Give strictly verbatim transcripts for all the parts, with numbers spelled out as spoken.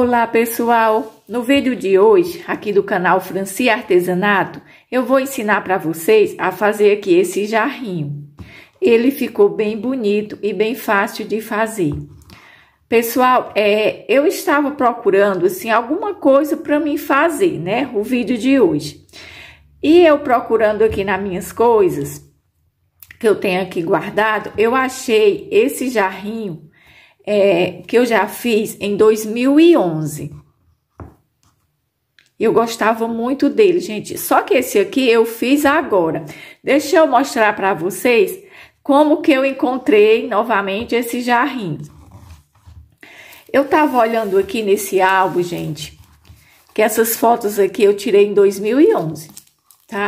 Olá pessoal, no vídeo de hoje, aqui do canal Franci Artesanato, eu vou ensinar para vocês a fazer aqui esse jarrinho. Ele ficou bem bonito e bem fácil de fazer. Pessoal, é, eu estava procurando assim alguma coisa para mim fazer, né, o vídeo de hoje. E eu procurando aqui nas minhas coisas, que eu tenho aqui guardado, eu achei esse jarrinho É, que eu já fiz em dois mil e onze. Eu gostava muito dele, gente. Só que esse aqui eu fiz agora. Deixa eu mostrar para vocês como que eu encontrei novamente esse jarrinho. Eu tava olhando aqui nesse álbum, gente, que essas fotos aqui eu tirei em dois mil e onze, tá?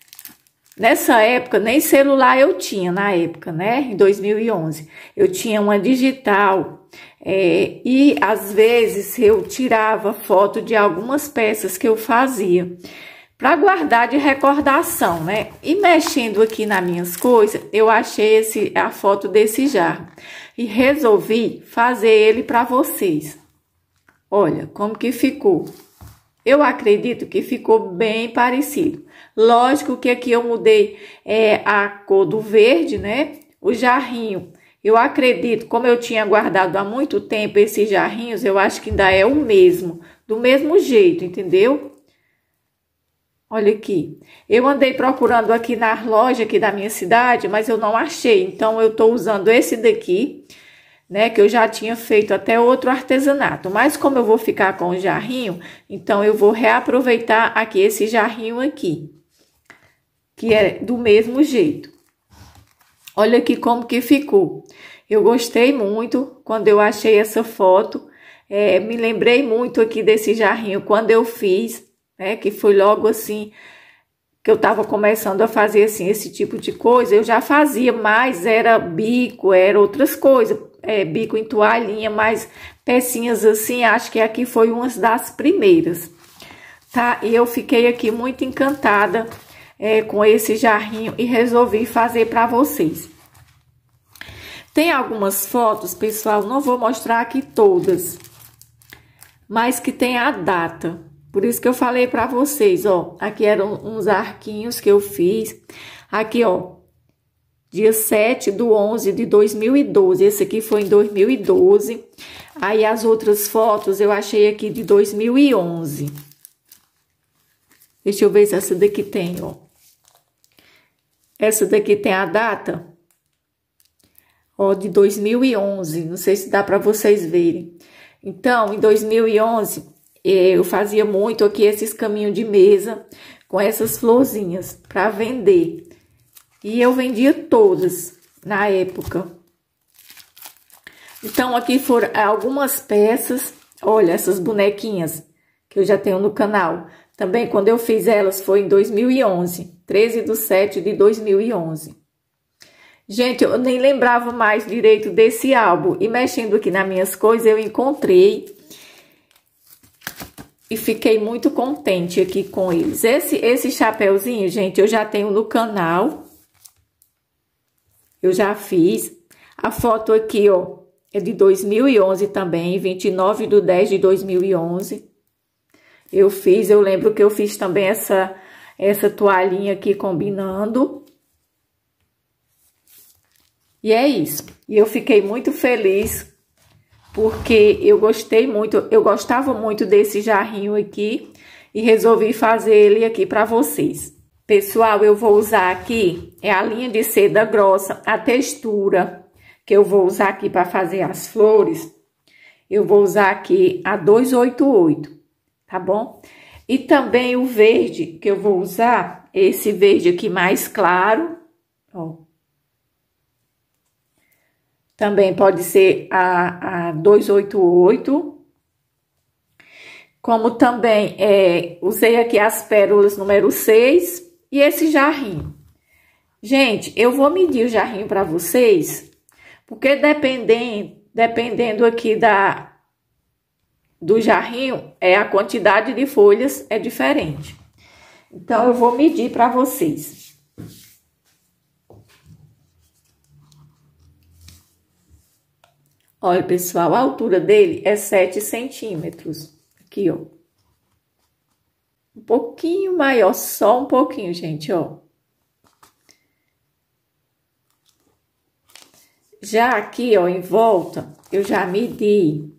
Nessa época, nem celular eu tinha na época, né? Em dois mil e onze. Eu tinha uma digital é, e às vezes eu tirava foto de algumas peças que eu fazia para guardar de recordação, né? E mexendo aqui nas minhas coisas, eu achei esse, a foto desse jarro e resolvi fazer ele para vocês. Olha como que ficou. Eu acredito que ficou bem parecido. Lógico que aqui eu mudei é, a cor do verde, né? O jarrinho, eu acredito, como eu tinha guardado há muito tempo esses jarrinhos, eu acho que ainda é o mesmo, do mesmo jeito, entendeu? Olha aqui. Eu andei procurando aqui na loja aqui da minha cidade, mas eu não achei. Então, eu tô usando esse daqui, né, que eu já tinha feito até outro artesanato, mas como eu vou ficar com o jarrinho, então eu vou reaproveitar aqui esse jarrinho aqui, que é do mesmo jeito. Olha aqui como que ficou. Eu gostei muito quando eu achei essa foto, é, me lembrei muito aqui desse jarrinho quando eu fiz, né, que foi logo assim, que eu tava começando a fazer assim, esse tipo de coisa. Eu já fazia, mas era bico, era outras coisas, é, bico em toalhinha, mas pecinhas assim, acho que aqui foi uma das primeiras, tá? E eu fiquei aqui muito encantada é, com esse jarrinho e resolvi fazer para vocês. Tem algumas fotos, pessoal, não vou mostrar aqui todas, mas que tem a data. Por isso que eu falei para vocês, ó, aqui eram uns arquinhos que eu fiz, aqui, ó, dia sete do onze de dois mil e doze, esse aqui foi em dois mil e doze, aí as outras fotos eu achei aqui de dois mil e onze. Deixa eu ver se essa daqui tem, ó. Essa daqui tem a data, ó, de dois mil e onze, não sei se dá para vocês verem. Então, em dois mil e onze... eu fazia muito aqui esses caminhos de mesa com essas florzinhas para vender. E eu vendia todas na época. Então, aqui foram algumas peças. Olha, essas bonequinhas que eu já tenho no canal. Também, quando eu fiz elas, foi em dois mil e onze. treze de sete de dois mil e onze. Gente, eu nem lembrava mais direito desse álbum. E mexendo aqui nas minhas coisas, eu encontrei. E fiquei muito contente aqui com eles. Esse, esse chapéuzinho, gente, eu já tenho no canal. Eu já fiz. A foto aqui, ó, é de dois mil e onze também, vinte e nove de dez de dois mil e onze. Eu fiz, eu lembro que eu fiz também essa, essa toalhinha aqui combinando. E é isso. E eu fiquei muito feliz porque eu gostei muito, eu gostava muito desse jarrinho aqui e resolvi fazer ele aqui para vocês. Pessoal, eu vou usar aqui, é a linha de seda grossa, a textura que eu vou usar aqui para fazer as flores, eu vou usar aqui a duzentos e oitenta e oito, tá bom? E também o verde que eu vou usar, esse verde aqui mais claro, ó. Também pode ser a, a duzentos e oitenta e oito. Como também é, usei aqui as pérolas número seis e esse jarrinho. Gente, eu vou medir o jarrinho para vocês, porque dependendo, dependendo aqui da, do jarrinho, é, a quantidade de folhas é diferente. Então, eu vou medir para vocês. Olha, pessoal, a altura dele é sete centímetros. Aqui, ó. Um pouquinho maior, só um pouquinho, gente, ó. Já aqui, ó, em volta, eu já medi.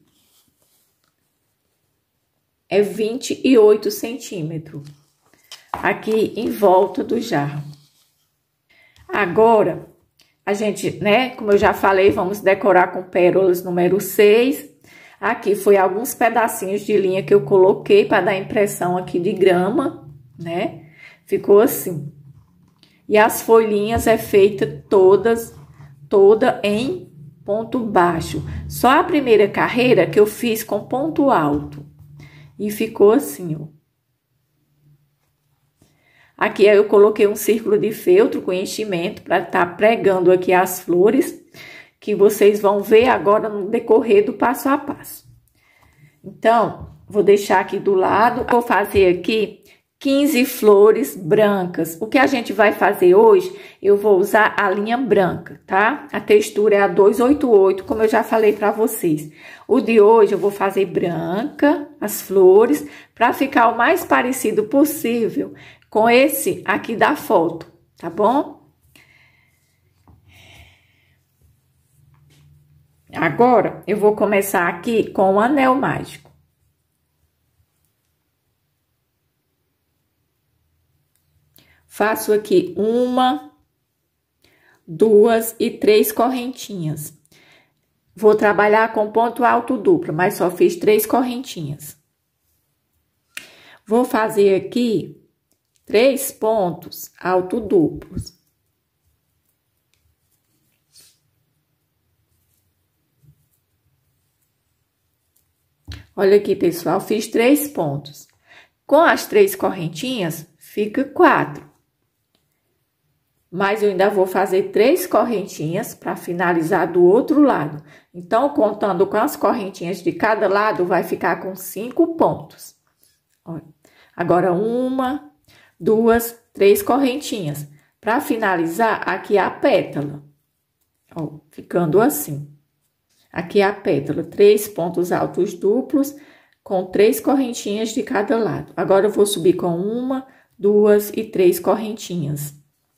É vinte e oito centímetros. Aqui em volta do jarro. Agora, a gente, né, como eu já falei, vamos decorar com pérolas número seis. Aqui foi alguns pedacinhos de linha que eu coloquei para dar impressão aqui de grama, né? Ficou assim. E as folhinhas é feita todas, toda em ponto baixo. Só a primeira carreira que eu fiz com ponto alto. E ficou assim, ó. Aqui eu coloquei um círculo de feltro com enchimento para estar tá pregando aqui as flores, que vocês vão ver agora no decorrer do passo a passo. Então, vou deixar aqui do lado, vou fazer aqui quinze flores brancas. O que a gente vai fazer hoje, eu vou usar a linha branca, tá? A textura é a duzentos e oitenta e oito, como eu já falei para vocês. O de hoje eu vou fazer branca, as flores, para ficar o mais parecido possível com esse aqui da foto, tá bom? Agora, eu vou começar aqui com o anel mágico. Faço aqui uma, duas e três correntinhas. Vou trabalhar com ponto alto duplo, mas só fiz três correntinhas. Vou fazer aqui três pontos alto duplos. Olha aqui, pessoal, fiz três pontos. Com as três correntinhas, fica quatro. Mas eu ainda vou fazer três correntinhas para finalizar do outro lado. Então, contando com as correntinhas de cada lado, vai ficar com cinco pontos. Olha. Agora, uma, duas, três correntinhas. Para finalizar, aqui a pétala. Ó, ficando assim. Aqui a pétala, três pontos altos duplos, com três correntinhas de cada lado. Agora, eu vou subir com uma, duas e três correntinhas.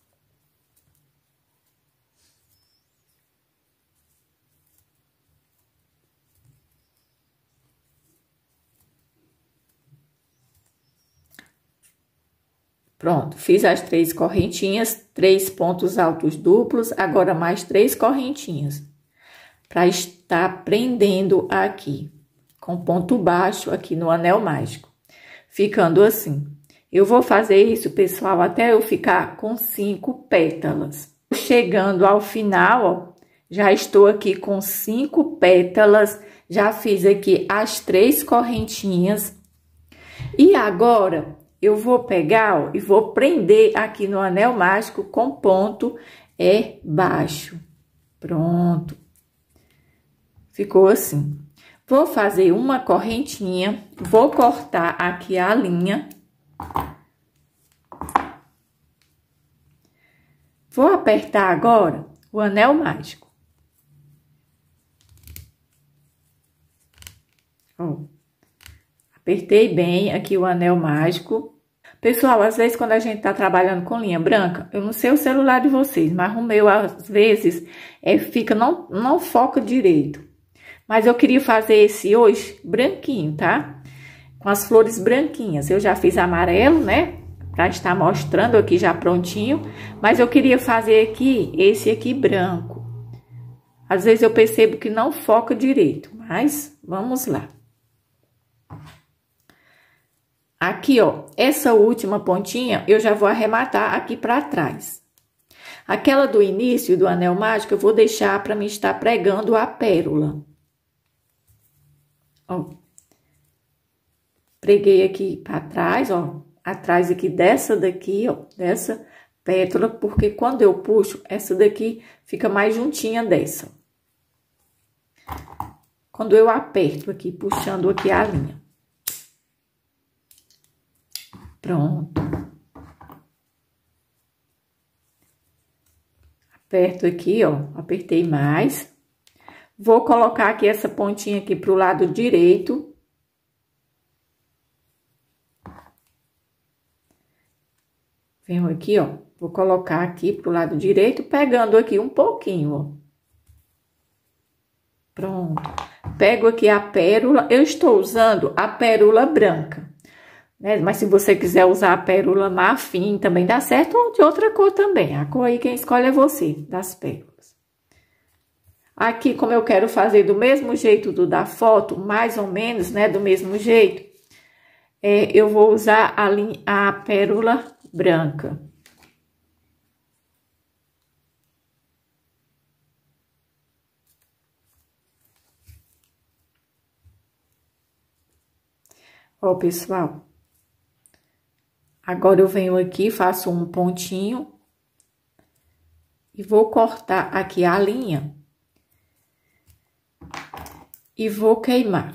Pronto, fiz as três correntinhas, três pontos altos duplos, agora mais três correntinhas. Para estar prendendo aqui, com ponto baixo aqui no anel mágico. Ficando assim. Eu vou fazer isso, pessoal, até eu ficar com cinco pétalas. Chegando ao final, ó, já estou aqui com cinco pétalas, já fiz aqui as três correntinhas. E agora, eu vou pegar, ó, e vou prender aqui no anel mágico com ponto é baixo. Pronto. Ficou assim. Vou fazer uma correntinha, vou cortar aqui a linha. Vou apertar agora o anel mágico. Ó. Apertei bem aqui o anel mágico. Pessoal, às vezes quando a gente tá trabalhando com linha branca, eu não sei o celular de vocês, mas o meu às vezes é, fica, não, não foca direito. Mas eu queria fazer esse hoje branquinho, tá? Com as flores branquinhas. Eu já fiz amarelo, né? Pra estar mostrando aqui já prontinho. Mas eu queria fazer aqui, esse aqui branco. Às vezes eu percebo que não foca direito, mas vamos lá. Aqui, ó, essa última pontinha eu já vou arrematar aqui pra trás. Aquela do início do anel mágico eu vou deixar pra mim estar pregando a pérola. Ó, preguei aqui para trás, ó, atrás aqui dessa daqui, ó, dessa pétala, porque quando eu puxo, essa daqui fica mais juntinha dessa. Quando eu aperto aqui, puxando aqui a linha. Pronto. Aperto aqui, ó, apertei mais. Vou colocar aqui essa pontinha aqui pro lado direito. Venho aqui, ó, vou colocar aqui pro lado direito, pegando aqui um pouquinho, ó. Pronto. Pego aqui a pérola, eu estou usando a pérola branca, né? Mas se você quiser usar a pérola marfim, também dá certo, ou de outra cor também. A cor aí quem escolhe é você, das pérolas. Aqui, como eu quero fazer do mesmo jeito do da foto, mais ou menos, né, do mesmo jeito, é, eu vou usar a, linha, a pérola branca. Ó, pessoal, agora eu venho aqui, faço um pontinho e vou cortar aqui a linha e vou queimar.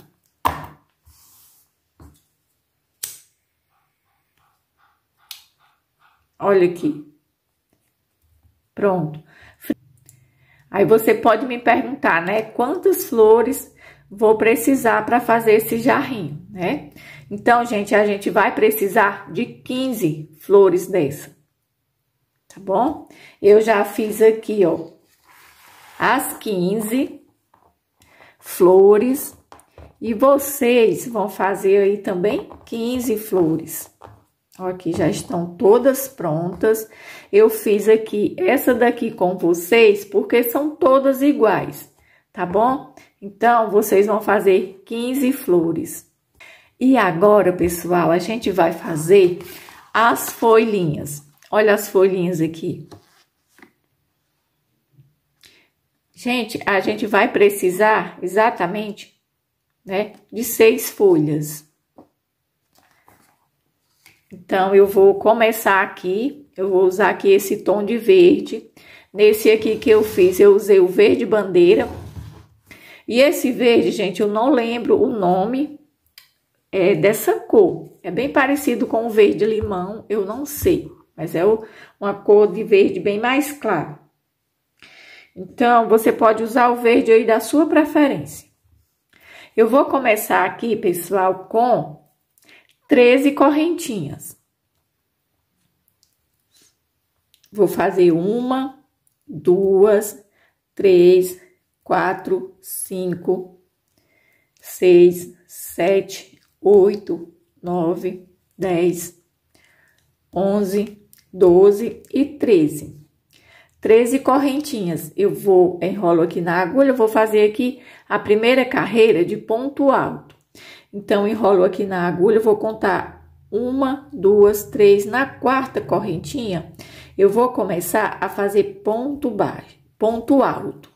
Olha aqui. Pronto. Aí você pode me perguntar, né, quantas flores vou precisar para fazer esse jarrinho, né? Então, gente, a gente vai precisar de quinze flores dessa, tá bom? Eu já fiz aqui, ó, as quinze flores e vocês vão fazer aí também quinze flores. Ó, aqui já estão todas prontas. Eu fiz aqui essa daqui com vocês porque são todas iguais, tá bom? Então, vocês vão fazer quinze flores. E agora, pessoal, a gente vai fazer as folhinhas. Olha as folhinhas aqui. Gente, a gente vai precisar exatamente, né, de seis folhas. Então, eu vou começar aqui, eu vou usar aqui esse tom de verde. Nesse aqui que eu fiz, eu usei o verde bandeira. E esse verde, gente, eu não lembro o nome é, dessa cor. É bem parecido com o verde limão, eu não sei. Mas é o, uma cor de verde bem mais clara. Então, você pode usar o verde aí da sua preferência. Eu vou começar aqui, pessoal, com treze correntinhas. Vou fazer uma, duas, três, quatro, cinco, seis, sete, oito, nove, dez, onze, doze e treze. treze correntinhas. Eu vou, enrolo aqui na agulha, vou fazer aqui a primeira carreira de ponto alto. Então, enrolo aqui na agulha, vou contar uma, duas, três. Na quarta correntinha, eu vou começar a fazer ponto baixo, ponto alto.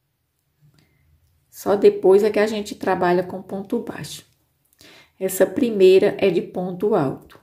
Só depois é que a gente trabalha com ponto baixo. Essa primeira é de ponto alto.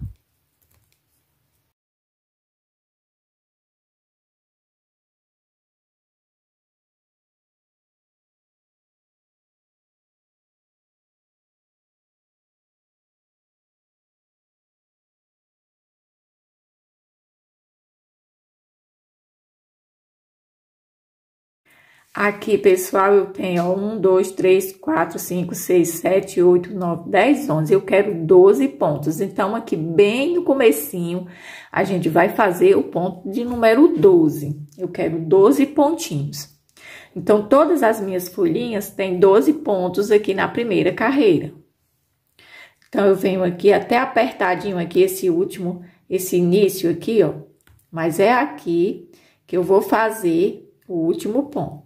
Aqui, pessoal, eu tenho ó, um, dois, três, quatro, cinco, seis, sete, oito, nove, dez, onze. Eu quero doze pontos. Então, aqui bem no comecinho, a gente vai fazer o ponto de número doze. Eu quero doze pontinhos. Então, todas as minhas folhinhas têm doze pontos aqui na primeira carreira. Então, eu venho aqui até apertadinho aqui esse último, esse início aqui, ó. Mas é aqui que eu vou fazer o último ponto.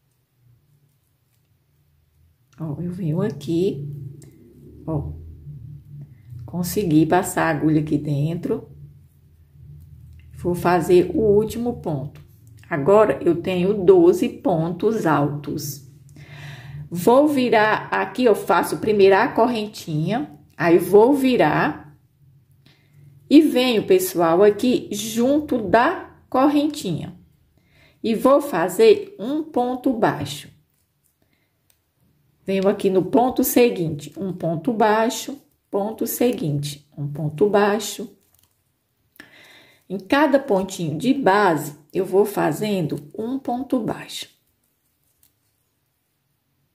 Ó, eu venho aqui, ó, consegui passar a agulha aqui dentro, vou fazer o último ponto. Agora, eu tenho doze pontos altos. Vou virar, aqui eu faço primeiro a correntinha, aí vou virar e venho, pessoal, aqui junto da correntinha. E vou fazer um ponto baixo. Venho aqui no ponto seguinte, um ponto baixo, ponto seguinte, um ponto baixo. Em cada pontinho de base, eu vou fazendo um ponto baixo.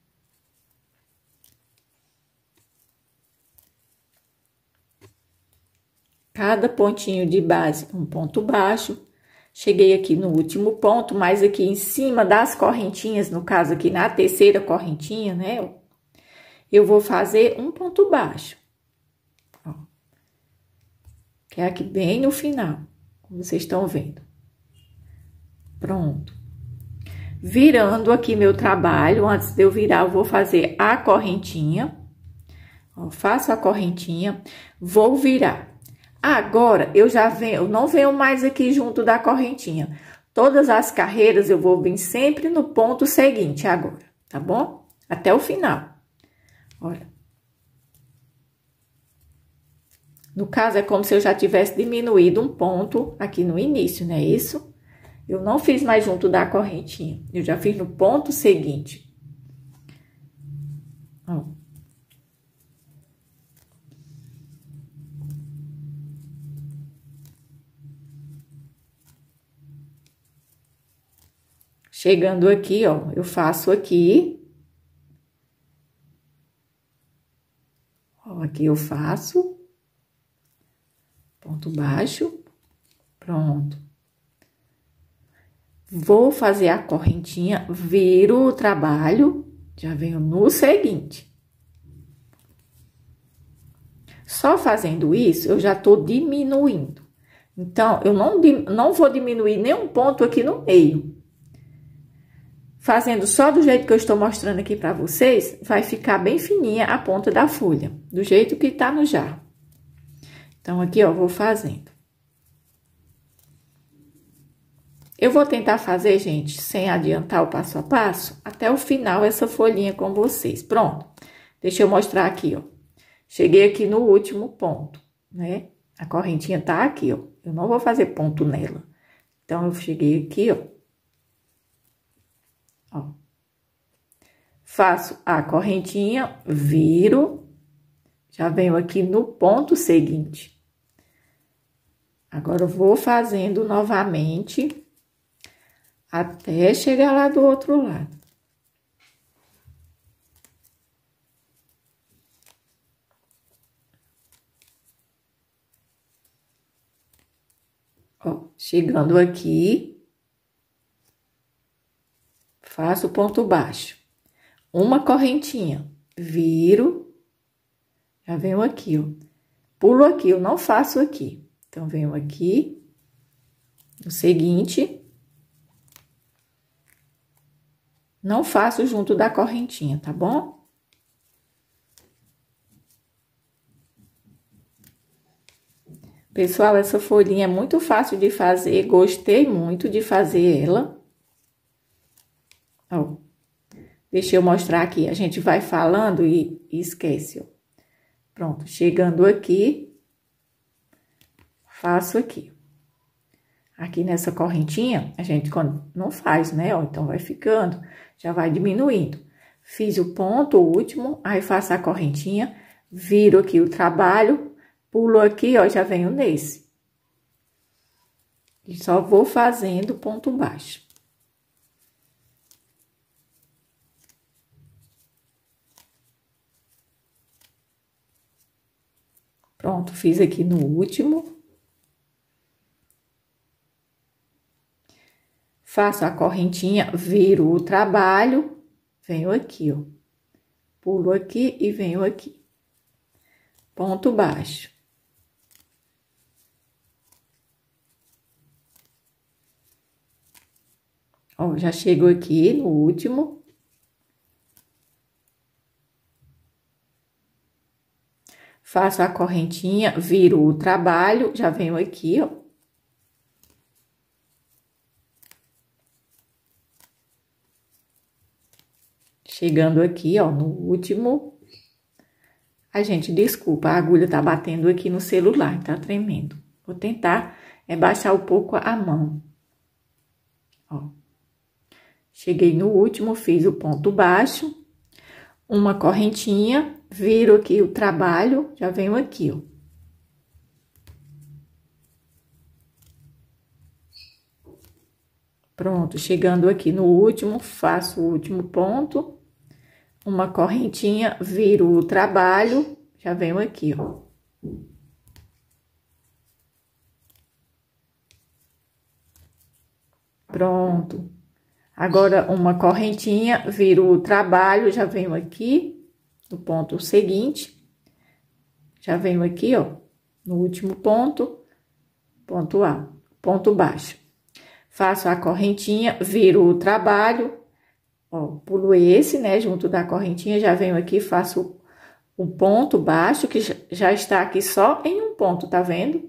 cada pontinho de base um ponto baixo. Cheguei aqui no último ponto, mas aqui em cima das correntinhas, no caso aqui na terceira correntinha, né? Eu vou fazer um ponto baixo. Ó. Que é aqui bem no final, como vocês estão vendo. Pronto. Virando aqui meu trabalho, antes de eu virar, eu vou fazer a correntinha. Ó, faço a correntinha, vou virar. Agora, eu já venho, eu não venho mais aqui junto da correntinha. Todas as carreiras eu vou vir sempre no ponto seguinte agora, tá bom? Até o final. Olha. No caso, é como se eu já tivesse diminuído um ponto aqui no início, não é isso? Eu não fiz mais junto da correntinha, eu já fiz no ponto seguinte. Ó. Chegando aqui, ó, eu faço aqui. Ó, aqui eu faço. Ponto baixo. Pronto. Vou fazer a correntinha, viro o trabalho, já venho no seguinte. Só fazendo isso, eu já tô diminuindo. Então, eu não, não vou diminuir nenhum ponto aqui no meio. Fazendo só do jeito que eu estou mostrando aqui pra vocês, vai ficar bem fininha a ponta da folha, do jeito que tá no jarro. Então, aqui, ó, vou fazendo. Eu vou tentar fazer, gente, sem adiantar o passo a passo, até o final essa folhinha com vocês. Pronto. Deixa eu mostrar aqui, ó. Cheguei aqui no último ponto, né? A correntinha tá aqui, ó. Eu não vou fazer ponto nela. Então, eu cheguei aqui, ó. Ó. Faço a correntinha, viro, já venho aqui no ponto seguinte. Agora, eu vou fazendo novamente até chegar lá do outro lado. Ó, chegando aqui, faço ponto baixo, uma correntinha, viro, já venho aqui, ó, pulo aqui, eu não faço aqui, então, venho aqui, no seguinte, não faço junto da correntinha, tá bom? Pessoal, essa folhinha é muito fácil de fazer, gostei muito de fazer ela. Ó, deixa eu mostrar aqui, a gente vai falando e, e esquece, ó. Pronto, chegando aqui, faço aqui. Aqui nessa correntinha, a gente quando não faz, né, ó, então vai ficando, já vai diminuindo. Fiz o ponto, o último, aí faço a correntinha, viro aqui o trabalho, pulo aqui, ó, já venho nesse. E só vou fazendo ponto baixo. Pronto, fiz aqui no último. Faço a correntinha, viro o trabalho, venho aqui, ó. Pulo aqui e venho aqui. Ponto baixo. Ó, já chego aqui no último. Faço a correntinha, viro o trabalho, já venho aqui, ó. Chegando aqui, ó, no último. Ai, gente, desculpa, a agulha tá batendo aqui no celular, tá tremendo. Vou tentar é baixar um pouco a mão. Ó. Cheguei no último, fiz o ponto baixo, uma correntinha, viro aqui o trabalho, já venho aqui, ó. Pronto, chegando aqui no último, faço o último ponto, uma correntinha, viro o trabalho, já venho aqui, ó. Pronto. Agora, uma correntinha, viro o trabalho, já venho aqui no ponto seguinte. Já venho aqui, ó, no último ponto, ponto alto, ponto baixo. Faço a correntinha, viro o trabalho, ó, pulo esse, né, junto da correntinha, já venho aqui, faço um ponto baixo, que já está aqui só em um ponto, tá vendo?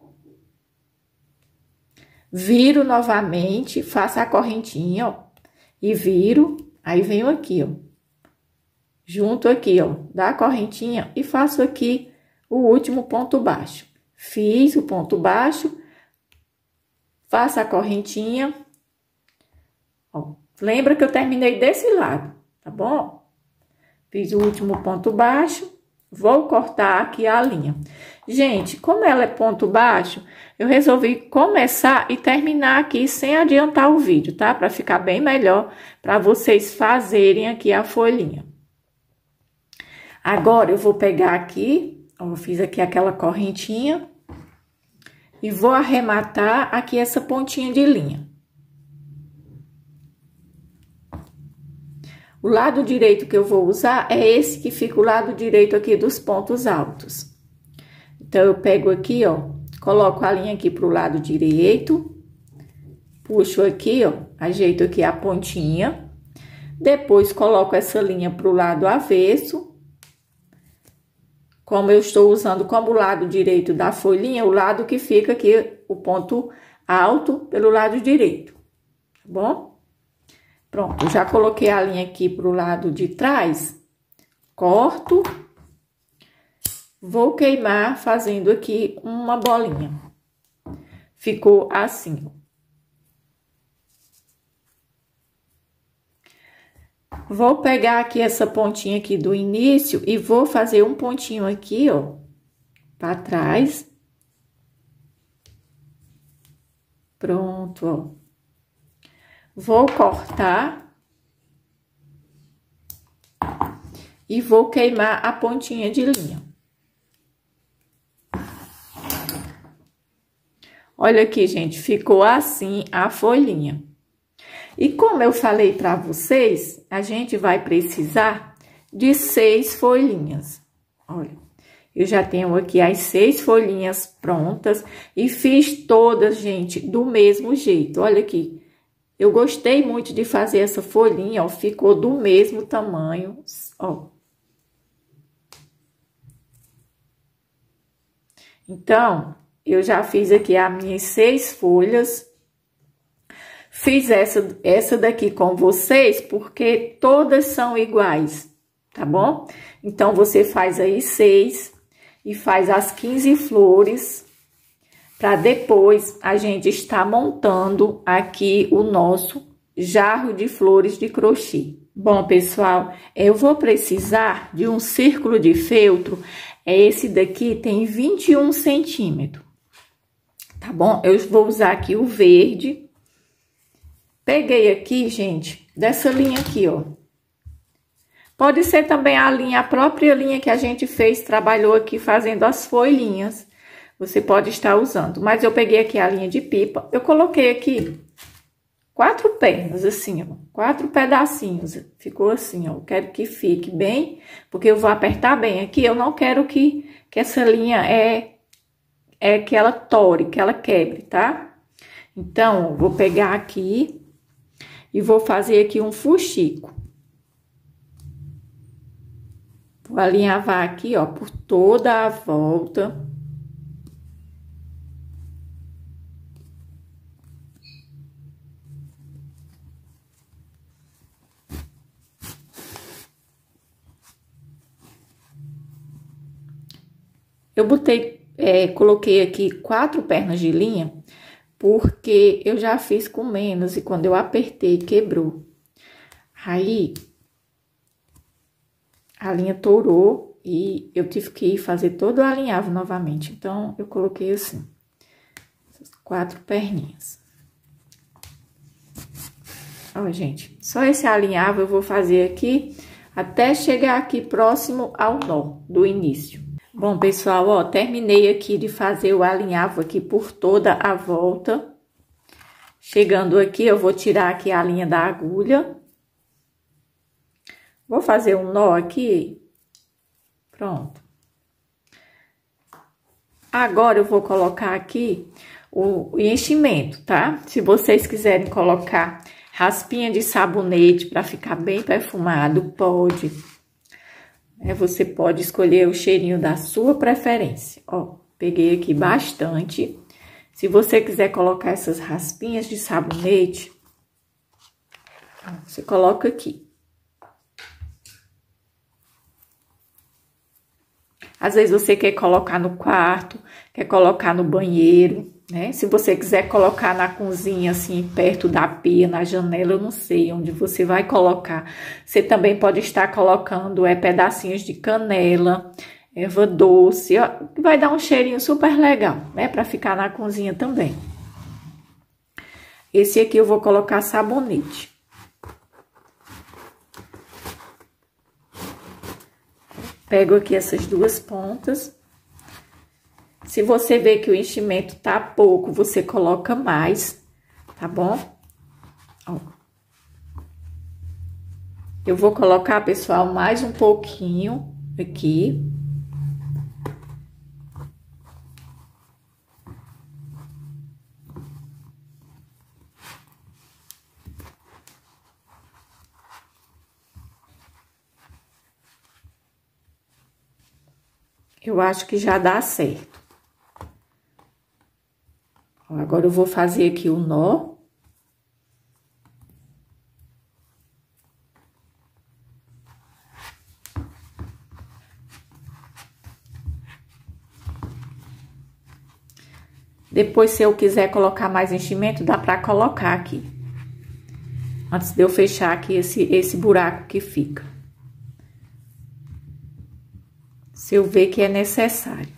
Viro novamente, faço a correntinha, ó, e viro, aí venho aqui, ó, junto aqui, ó, da correntinha e faço aqui o último ponto baixo. Fiz o ponto baixo, faço a correntinha, ó, lembra que eu terminei desse lado, tá bom? Fiz o último ponto baixo, vou cortar aqui a linha. Gente, como ela é ponto baixo, eu resolvi começar e terminar aqui sem adiantar o vídeo, tá? Para ficar bem melhor, para vocês fazerem aqui a folhinha. Agora, eu vou pegar aqui, ó, fiz aqui aquela correntinha e vou arrematar aqui essa pontinha de linha. O lado direito que eu vou usar é esse que fica o lado direito aqui dos pontos altos. Então, eu pego aqui, ó, coloco a linha aqui pro lado direito, puxo aqui, ó, ajeito aqui a pontinha, depois coloco essa linha pro lado avesso. Como eu estou usando como lado direito da folhinha, o lado que fica aqui, o ponto alto pelo lado direito, tá bom? Pronto, já coloquei a linha aqui pro lado de trás, corto, vou queimar fazendo aqui uma bolinha. Ficou assim, ó. Vou pegar aqui essa pontinha aqui do início e vou fazer um pontinho aqui, ó, pra trás. Pronto, ó. Vou cortar e vou queimar a pontinha de linha. Olha aqui, gente, ficou assim a folhinha. E como eu falei para vocês, a gente vai precisar de seis folhinhas. Olha, eu já tenho aqui as seis folhinhas prontas e fiz todas, gente, do mesmo jeito. Olha aqui. Eu gostei muito de fazer essa folhinha, ó, ficou do mesmo tamanho, ó. Então, eu já fiz aqui as minhas seis folhas. Fiz essa, essa daqui com vocês, porque todas são iguais, tá bom? Então, você faz aí seis e faz as quinze flores, para depois a gente estar montando aqui o nosso jarro de flores de crochê. Bom, pessoal, eu vou precisar de um círculo de feltro, esse daqui tem vinte e um centímetros, tá bom? Eu vou usar aqui o verde. Peguei aqui, gente, dessa linha aqui, ó. Pode ser também a linha, a própria linha que a gente fez, trabalhou aqui fazendo as folhinhas. Você pode estar usando, mas eu peguei aqui a linha de pipa, eu coloquei aqui quatro pernas, assim, ó, quatro pedacinhos, ficou assim, ó, eu quero que fique bem, porque eu vou apertar bem aqui, eu não quero que, que essa linha é, é que ela tore, que ela quebre, tá? Então, vou pegar aqui e vou fazer aqui um fuxico. Vou alinhavar aqui, ó, por toda a volta. Eu botei, é, coloquei aqui quatro pernas de linha, porque eu já fiz com menos e quando eu apertei, quebrou. Aí, a linha torou e eu tive que fazer todo o alinhavo novamente. Então, eu coloquei assim, essas quatro perninhas. Ó, gente, só esse alinhavo eu vou fazer aqui até chegar aqui próximo ao nó do início. Bom, pessoal, ó, terminei aqui de fazer o alinhavo aqui por toda a volta. Chegando aqui, eu vou tirar aqui a linha da agulha. Vou fazer um nó aqui. Pronto. Agora, eu vou colocar aqui o enchimento, tá? Se vocês quiserem colocar raspinha de sabonete para ficar bem perfumado, pode. É, você pode escolher o cheirinho da sua preferência. Ó, peguei aqui bastante. Se você quiser colocar essas raspinhas de sabonete, você coloca aqui. Às vezes você quer colocar no quarto, quer colocar no banheiro, né? Se você quiser colocar na cozinha, assim, perto da pia, na janela, eu não sei onde você vai colocar. Você também pode estar colocando é, pedacinhos de canela, erva doce, ó, que vai dar um cheirinho super legal, né? Pra ficar na cozinha também. Esse aqui eu vou colocar sabonete. Pego aqui essas duas pontas. Se você ver que o enchimento tá pouco, você coloca mais, tá bom? Ó. Eu vou colocar, pessoal, mais um pouquinho aqui. Eu acho que já dá certo. Agora, eu vou fazer aqui o nó. Depois, se eu quiser colocar mais enchimento, dá pra colocar aqui. Antes de eu fechar aqui esse, esse buraco que fica. Se eu ver que é necessário.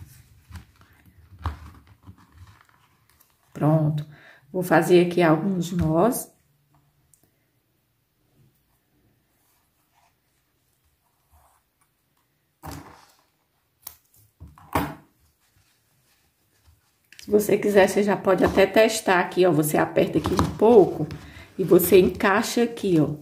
Pronto. Vou fazer aqui alguns nós. Se você quiser, você já pode até testar aqui, ó. Você aperta aqui um pouco e você encaixa aqui, ó.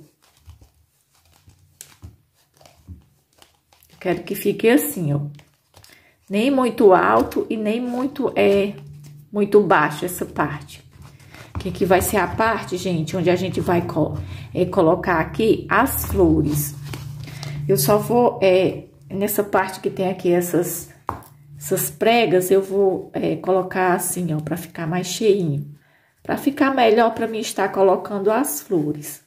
Quero que fique assim, ó. Nem muito alto e nem muito, é, muito baixo essa parte. Que aqui vai ser a parte, gente, onde a gente vai é, colocar aqui as flores. Eu só vou, é, nessa parte que tem aqui essas, essas pregas, eu vou é, colocar assim, ó, pra ficar mais cheinho. Pra ficar melhor pra mim estar colocando as flores.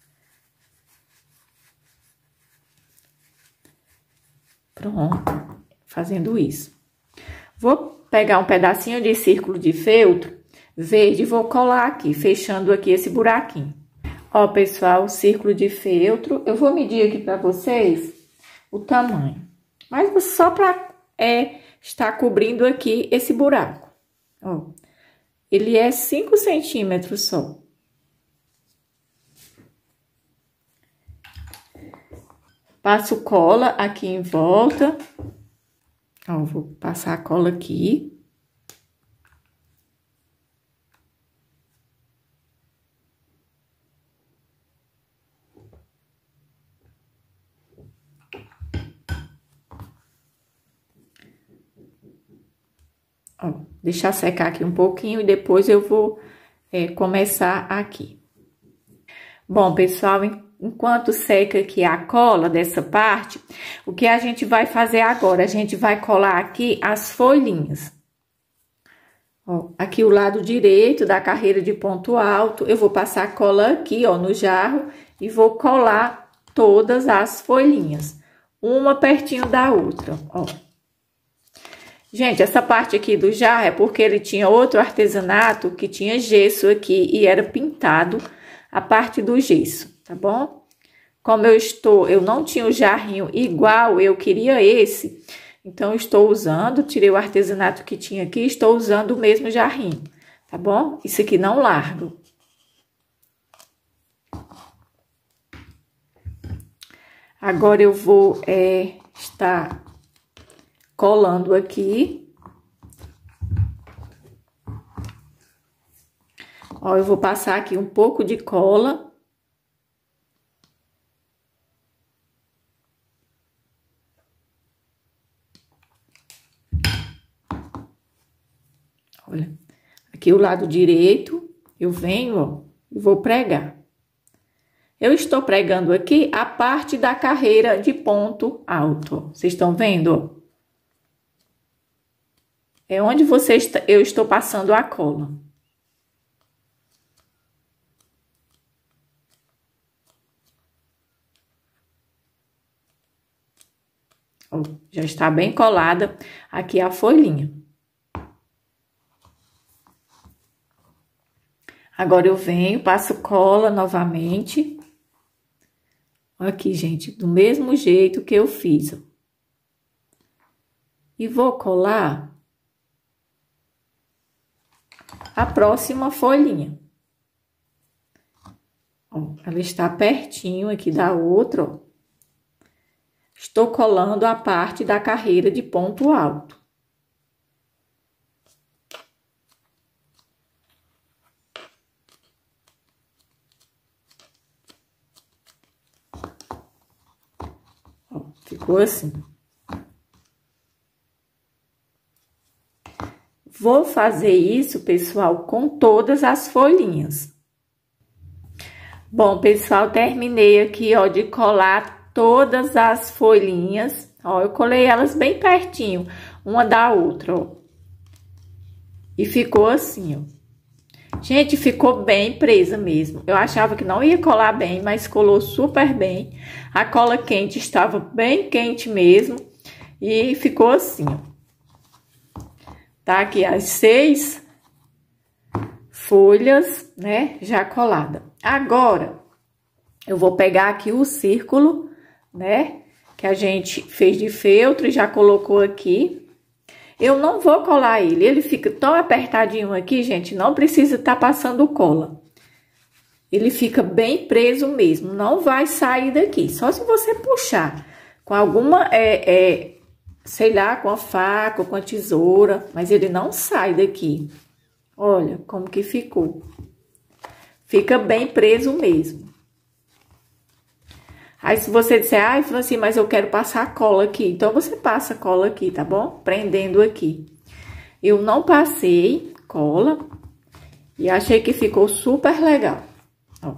Pronto, fazendo isso. Vou pegar um pedacinho de círculo de feltro verde e vou colar aqui, fechando aqui esse buraquinho. Ó, pessoal, o círculo de feltro, eu vou medir aqui pra vocês o tamanho. Mas só pra é, estar cobrindo aqui esse buraco. Ó, ele é cinco centímetros só. Passo cola aqui em volta. Ó, vou passar a cola aqui. Ó, deixar secar aqui um pouquinho e depois eu vou é, começar aqui. Bom, pessoal, enquanto seca aqui a cola dessa parte, o que a gente vai fazer agora? A gente vai colar aqui as folhinhas. Ó, aqui o lado direito da carreira de ponto alto, eu vou passar a cola aqui, ó, no jarro e vou colar todas as folhinhas, uma pertinho da outra, ó. Gente, essa parte aqui do jarro é porque ele tinha outro artesanato que tinha gesso aqui e era pintado a parte do gesso, tá bom? Como eu estou, eu não tinha o jarrinho igual, eu queria esse, então eu estou usando, tirei o artesanato que tinha aqui, estou usando o mesmo jarrinho, tá bom? Isso aqui não largo. Agora eu vou é, estar colando aqui. Ó, eu vou passar aqui um pouco de cola. Olha, aqui o lado direito, eu venho, ó, e vou pregar. Eu estou pregando aqui a parte da carreira de ponto alto, ó. Vocês estão vendo, ó? É onde você está, eu estou passando a cola. Ó, já está bem colada aqui a folhinha. Agora eu venho, passo cola novamente. Aqui, gente, do mesmo jeito que eu fiz, ó. E vou colar a próxima folhinha. Ó, ela está pertinho aqui da outra, ó. Estou colando a parte da carreira de ponto alto. Ó, ficou assim. Vou fazer isso, pessoal, com todas as folhinhas. Bom, pessoal, terminei aqui, ó, de colar todas as folhinhas. Ó, eu colei elas bem pertinho, uma da outra, ó. E ficou assim, ó. Gente, ficou bem presa mesmo. Eu achava que não ia colar bem, mas colou super bem. A cola quente estava bem quente mesmo. E ficou assim, ó. Tá aqui as seis folhas, né, já colada. Agora, eu vou pegar aqui o círculo, né, que a gente fez de feltro e já colocou aqui. Eu não vou colar ele, ele fica tão apertadinho aqui, gente, não precisa estar passando cola. Ele fica bem preso mesmo, não vai sair daqui, só se você puxar com alguma, é, é, sei lá, com a faca ou com a tesoura, mas ele não sai daqui. Olha como que ficou. Fica bem preso mesmo. Aí, se você disser, ai, ah, assim, mas eu quero passar cola aqui, então você passa cola aqui, tá bom? Prendendo aqui. Eu não passei cola e achei que ficou super legal. Ó.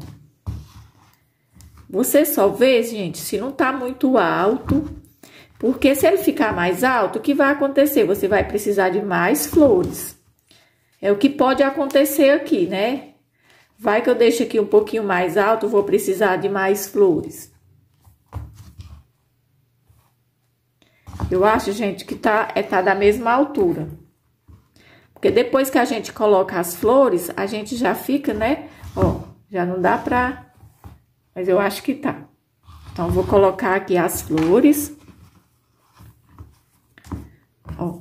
Você só vê, gente, se não tá muito alto, porque se ele ficar mais alto, o que vai acontecer? Você vai precisar de mais flores. É o que pode acontecer aqui, né? Vai que eu deixo aqui um pouquinho mais alto, vou precisar de mais flores. Eu acho, gente, que tá, é, tá da mesma altura. Porque depois que a gente coloca as flores, a gente já fica, né? Ó, já não dá pra... Mas eu acho que tá. Então, vou colocar aqui as flores. Ó.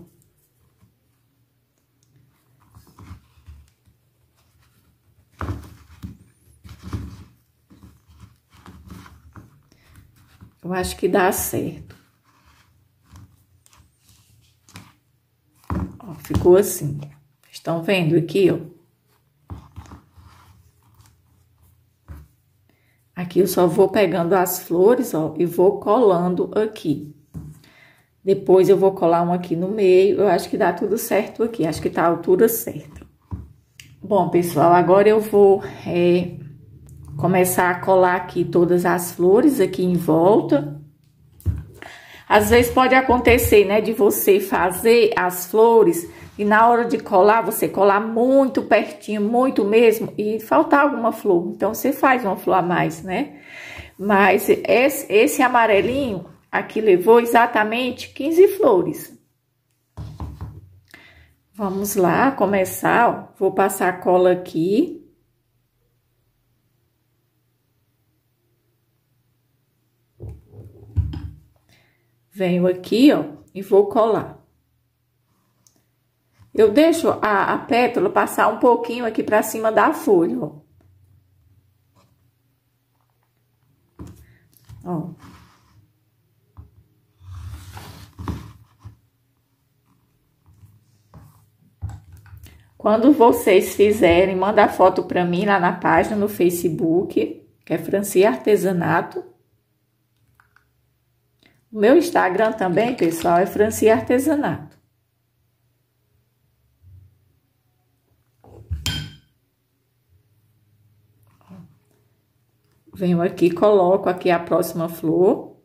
Eu acho que dá certo. Ó, ficou assim. Estão vendo aqui, ó? Aqui eu só vou pegando as flores, ó, e vou colando aqui. Depois eu vou colar um aqui no meio. Eu acho que dá tudo certo aqui. Acho que tá a altura certa. Bom, pessoal, agora eu vou é, começar a colar aqui todas as flores aqui em volta. Às vezes pode acontecer, né, de você fazer as flores e na hora de colar, você colar muito pertinho, muito mesmo, e faltar alguma flor. Então, você faz uma flor a mais, né? Mas esse, esse amarelinho aqui levou exatamente quinze flores. Vamos lá, começar, ó. Vou passar a cola aqui. Venho aqui, ó, e vou colar. Eu deixo a, a pétala passar um pouquinho aqui pra cima da folha, ó. Ó. Quando vocês fizerem, manda a foto para mim lá na página no Facebook, que é Franci Artesanato. O meu Instagram também, pessoal, é Franci Artesanato. Venho aqui, coloco aqui a próxima flor.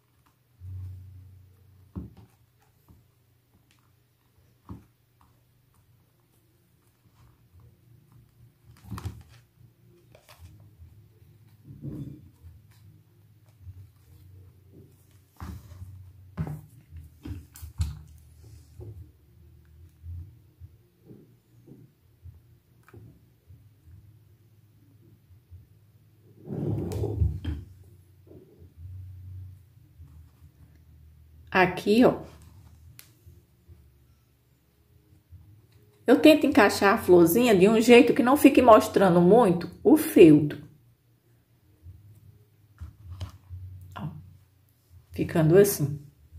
Aqui, ó. Eu tento encaixar a florzinha de um jeito que não fique mostrando muito o feltro. Ó, ficando assim.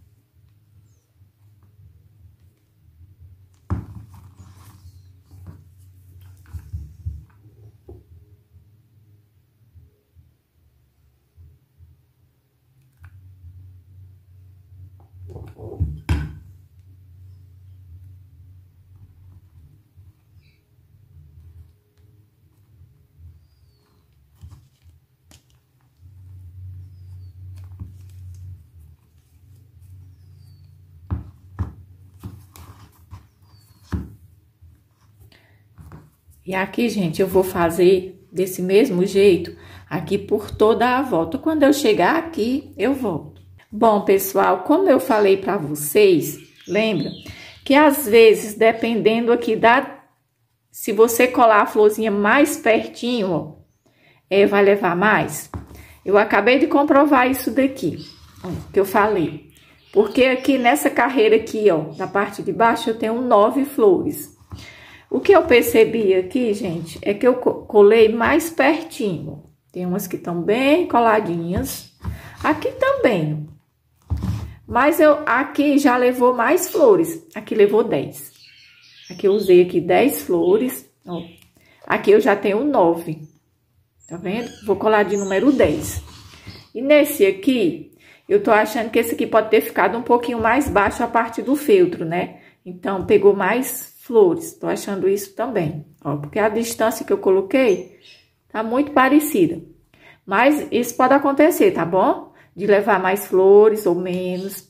E aqui, gente, eu vou fazer desse mesmo jeito aqui por toda a volta. Quando eu chegar aqui, eu volto. Bom, pessoal, como eu falei pra vocês, lembra que às vezes, dependendo aqui da... Se você colar a florzinha mais pertinho, ó, é, vai levar mais. Eu acabei de comprovar isso daqui, ó, que eu falei. Porque aqui nessa carreira aqui, ó, na parte de baixo, eu tenho nove flores. O que eu percebi aqui, gente, é que eu colei mais pertinho. Tem umas que estão bem coladinhas. Aqui também. Mas eu, aqui já levou mais flores. Aqui levou dez. Aqui eu usei aqui dez flores. Ó. Aqui eu já tenho nove. Tá vendo? Vou colar de número dez. E nesse aqui, eu tô achando que esse aqui pode ter ficado um pouquinho mais baixo a parte do feltro, né? Então, pegou mais flores. Tô achando isso também. Ó, porque a distância que eu coloquei tá muito parecida. Mas isso pode acontecer, tá bom? De levar mais flores ou menos.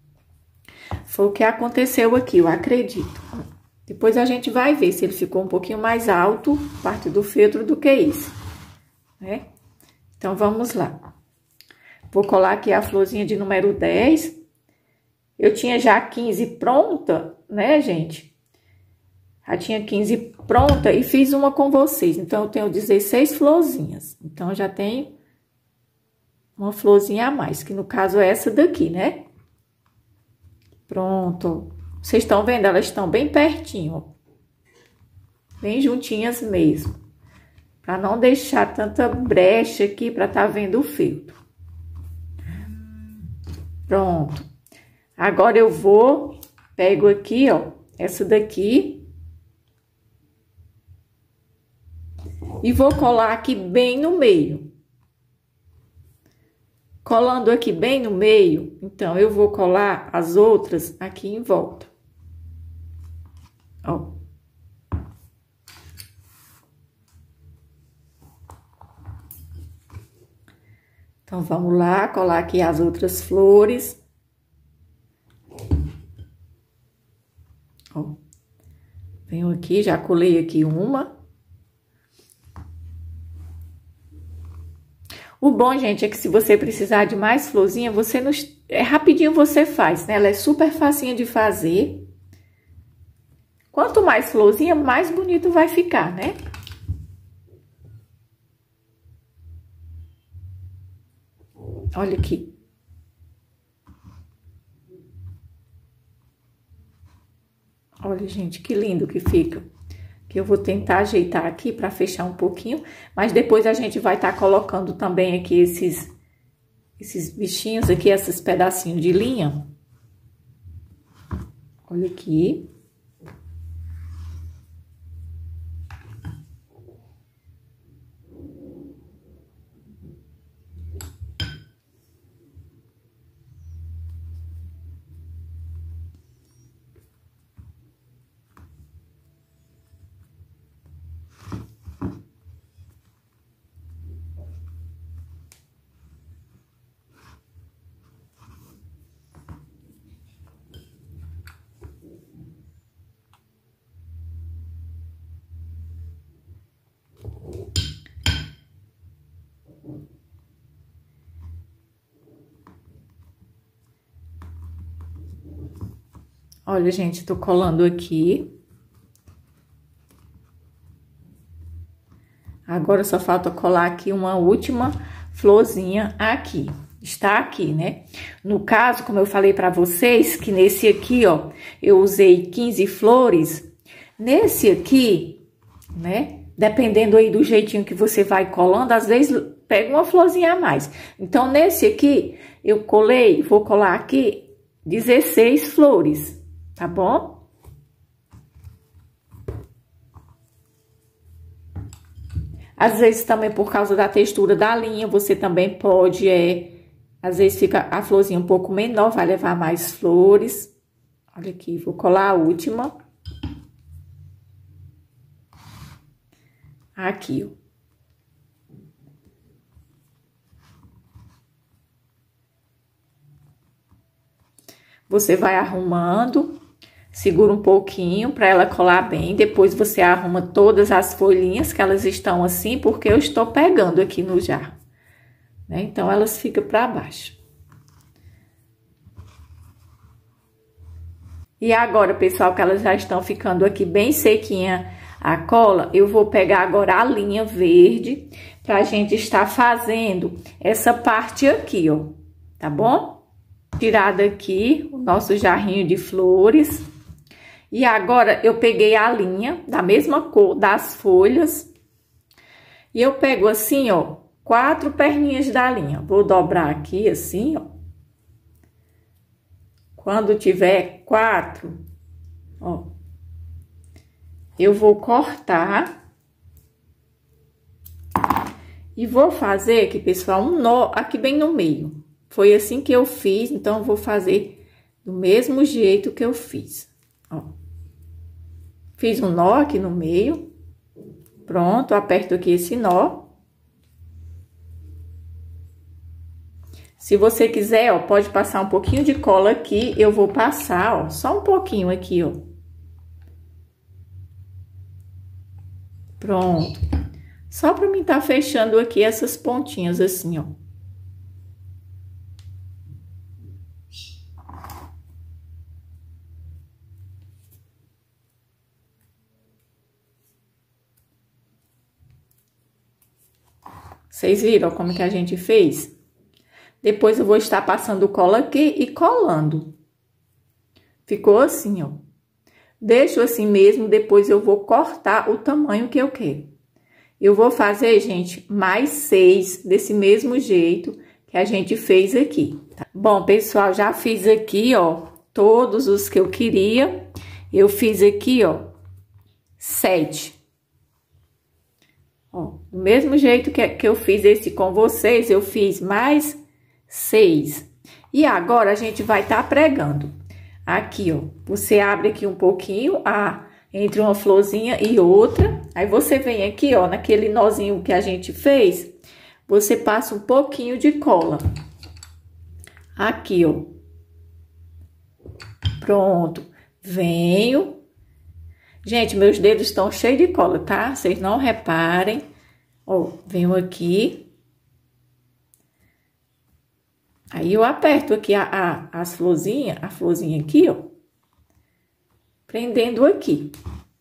Foi o que aconteceu aqui, eu acredito. Depois a gente vai ver se ele ficou um pouquinho mais alto, parte do feltro, do que isso, né? Então, vamos lá. Vou colar aqui a florzinha de número dez. Eu tinha já quinze pronta, né, gente? Já tinha quinze pronta e fiz uma com vocês. Então, eu tenho dezesseis florzinhas. Então, já tenho uma florzinha a mais, que no caso é essa daqui, né? Pronto. Vocês estão vendo? Elas estão bem pertinho, ó. Bem juntinhas mesmo. Pra não deixar tanta brecha aqui pra tá vendo o feltro. Pronto. Agora eu vou, pego aqui, ó, essa daqui. E vou colar aqui bem no meio. Colando aqui bem no meio, então, eu vou colar as outras aqui em volta. Ó. Então, vamos lá, colar aqui as outras flores. Ó. Venho aqui, já colei aqui uma. O bom, gente, é que se você precisar de mais florzinha, você não... é rapidinho você faz, né? Ela é super facinha de fazer. Quanto mais florzinha, mais bonito vai ficar, né? Olha aqui. Olha, gente, que lindo que fica. Que eu vou tentar ajeitar aqui para fechar um pouquinho, mas depois a gente vai estar tá colocando também aqui esses, esses bichinhos aqui, esses pedacinhos de linha. Olha aqui. Olha, gente, tô colando aqui. Agora só falta colar aqui uma última florzinha aqui. Está aqui, né? No caso, como eu falei pra vocês, que nesse aqui, ó, eu usei quinze flores. Nesse aqui, né? Dependendo aí do jeitinho que você vai colando, às vezes pega uma florzinha a mais. Então, nesse aqui, eu colei, vou colar aqui dezesseis flores, tá bom? Às vezes também por causa da textura da linha, você também pode, é... Às vezes fica a florzinha um pouco menor, vai levar mais flores. Olha aqui, vou colar a última. Aqui, ó. Você vai arrumando, segura um pouquinho para ela colar bem. Depois você arruma todas as folhinhas que elas estão assim, porque eu estou pegando aqui no jarro, né? Então, elas ficam para baixo. E agora, pessoal, que elas já estão ficando aqui bem sequinha a cola, eu vou pegar agora a linha verde pra gente estar fazendo essa parte aqui, ó, tá bom? Tirado aqui o nosso jarrinho de flores. E agora, eu peguei a linha da mesma cor das folhas. E eu pego assim, ó, quatro perninhas da linha. Vou dobrar aqui assim, ó. Quando tiver quatro, ó, eu vou cortar e vou fazer aqui, pessoal, um nó aqui bem no meio. Foi assim que eu fiz, então eu vou fazer do mesmo jeito que eu fiz, ó. Fiz um nó aqui no meio, pronto, aperto aqui esse nó. Se você quiser, ó, pode passar um pouquinho de cola aqui, eu vou passar, ó, só um pouquinho aqui, ó. Pronto. Só pra mim tá fechando aqui essas pontinhas assim, ó. Vocês viram como que a gente fez? Depois eu vou estar passando cola aqui e colando. Ficou assim, ó. Deixo assim mesmo, depois eu vou cortar o tamanho que eu quero. Eu vou fazer, gente, mais seis desse mesmo jeito que a gente fez aqui, tá? Bom, pessoal, já fiz aqui, ó, todos os que eu queria. Eu fiz aqui, ó, sete. Ó, do mesmo jeito que, que eu fiz esse com vocês, eu fiz mais seis. E agora, a gente vai tá pregando. Aqui, ó, você abre aqui um pouquinho, a, entre uma florzinha e outra. Aí, você vem aqui, ó, naquele nozinho que a gente fez, você passa um pouquinho de cola. Aqui, ó. Pronto. Venho. Gente, meus dedos estão cheios de cola, tá? Vocês não reparem. Ó, venho aqui. Aí, eu aperto aqui a, a, as florzinhas, a florzinha aqui, ó. Prendendo aqui.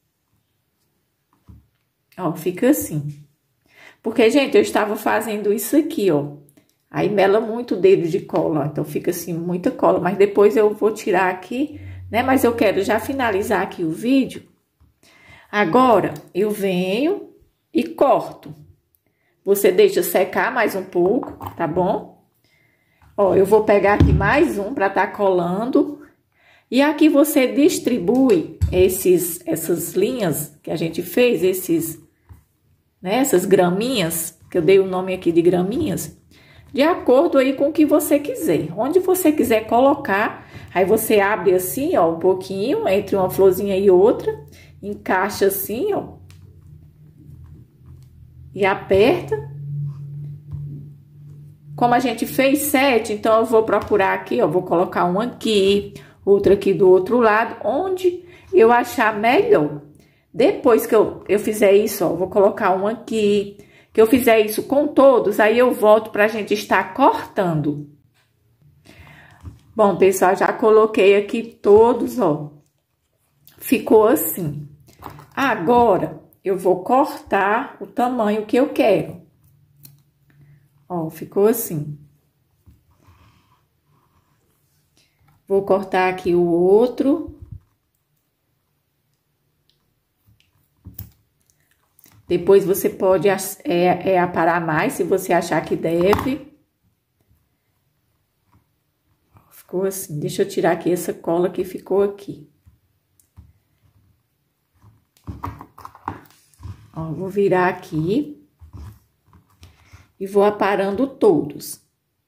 Ó, fica assim. Porque, gente, eu estava fazendo isso aqui, ó. Aí, mela muito o dedo de cola, ó. Então, fica assim, muita cola. Mas depois eu vou tirar aqui, né? Mas eu quero já finalizar aqui o vídeo. Agora, eu venho e corto. Você deixa secar mais um pouco, tá bom? Ó, eu vou pegar aqui mais um pra tá colando. E aqui você distribui esses, essas linhas que a gente fez, esses, né, essas graminhas, que eu dei o nome aqui de graminhas, de acordo aí com o que você quiser. Onde você quiser colocar, aí você abre assim, ó, um pouquinho, entre uma florzinha e outra, encaixa assim, ó, e aperta. Como a gente fez sete, então eu vou procurar aqui, ó, vou colocar um aqui, outro aqui do outro lado, onde eu achar melhor. Depois que eu, eu fizer isso, ó, vou colocar um aqui, que eu fizer isso com todos, aí eu volto pra gente estar cortando. Bom, pessoal, já coloquei aqui todos, ó, ficou assim. Agora, eu vou cortar o tamanho que eu quero. Ó, ficou assim. Vou cortar aqui o outro. Depois você pode é, é, aparar mais, se você achar que deve. Ficou assim. Deixa eu tirar aqui essa cola que ficou aqui. Ó, vou virar aqui. E vou aparando todos.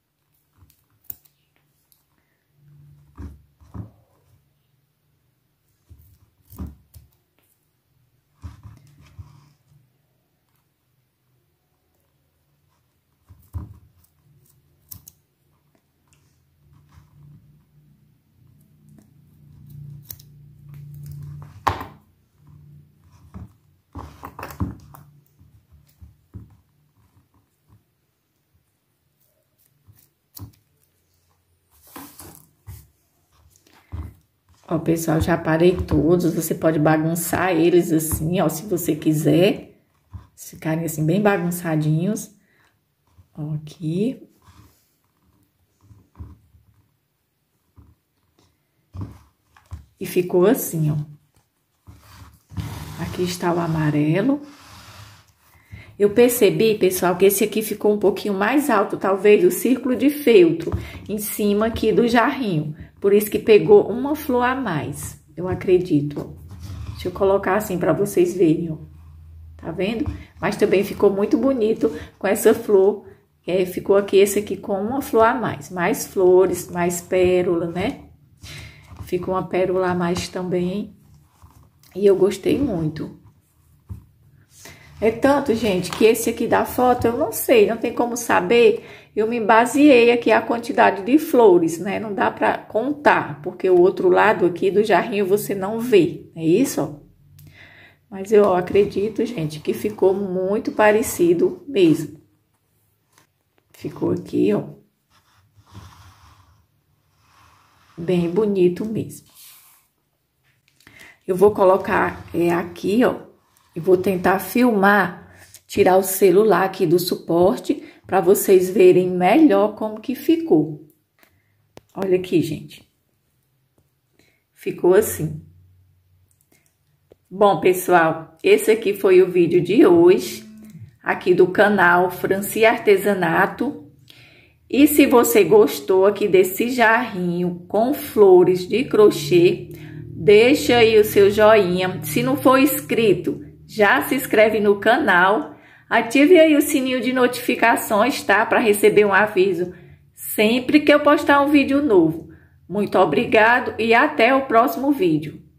Ó, pessoal, já parei todos. Você pode bagunçar eles assim, ó, se você quiser. Ficarem assim, bem bagunçadinhos. Ó, aqui. E ficou assim, ó. Aqui está o amarelo. Eu percebi, pessoal, que esse aqui ficou um pouquinho mais alto, talvez, o círculo de feltro, em cima aqui do jarrinho. Por isso que pegou uma flor a mais, eu acredito. Deixa eu colocar assim para vocês verem, ó. Tá vendo? Mas também ficou muito bonito com essa flor. É, ficou aqui esse aqui com uma flor a mais. Mais flores, mais pérola, né? Ficou uma pérola a mais também. E eu gostei muito. É tanto, gente, que esse aqui da foto eu não sei, não tem como saber. Eu me baseei aqui a quantidade de flores, né? Não dá pra contar, porque o outro lado aqui do jarrinho você não vê, é isso, ó. Mas eu ó, acredito, gente, que ficou muito parecido mesmo. Ficou aqui, ó. Bem bonito mesmo. Eu vou colocar é, aqui, ó. E vou tentar filmar, tirar o celular aqui do suporte, para vocês verem melhor como que ficou. Olha aqui, gente. Ficou assim. Bom, pessoal, esse aqui foi o vídeo de hoje, aqui do canal Franci Artesanato. E se você gostou aqui desse jarrinho com flores de crochê, deixa aí o seu joinha. Se não for inscrito, já se inscreve no canal, ative aí o sininho de notificações, tá? Para receber um aviso sempre que eu postar um vídeo novo. Muito obrigado e até o próximo vídeo.